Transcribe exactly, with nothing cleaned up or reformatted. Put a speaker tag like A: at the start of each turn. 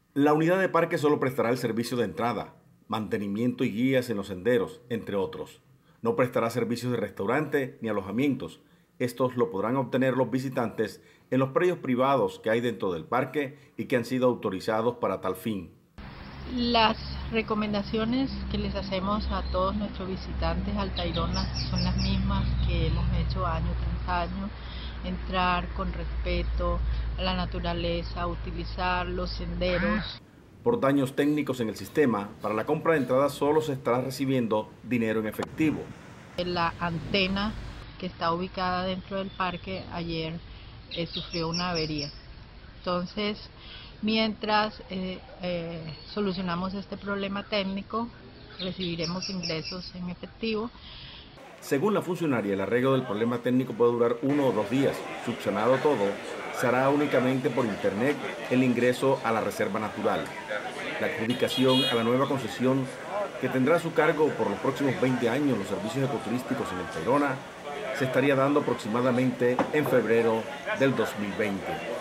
A: La unidad de parque solo prestará el servicio de entrada, mantenimiento y guías en los senderos, entre otros. No prestará servicios de restaurante ni alojamientos. Estos lo podrán obtener los visitantes en los predios privados que hay dentro del parque y que han sido autorizados para tal fin.
B: Las recomendaciones que les hacemos a todos nuestros visitantes al Tayrona son las mismas que hemos hecho año tras año: entrar con respeto a la naturaleza, utilizar los senderos.
A: Por daños técnicos en el sistema, para la compra de entrada solo se estará recibiendo dinero en efectivo.
B: La antena que está ubicada dentro del parque ayer eh, sufrió una avería. Entonces, mientras eh, eh, solucionamos este problema técnico, recibiremos ingresos en efectivo.
A: Según la funcionaria, el arreglo del problema técnico puede durar uno o dos días. Subsanado todo, se hará únicamente por internet el ingreso a la reserva natural. La adjudicación a la nueva concesión, que tendrá a su cargo por los próximos veinte años los servicios ecoturísticos en el Tayrona, se estaría dando aproximadamente en febrero del dos mil veinte.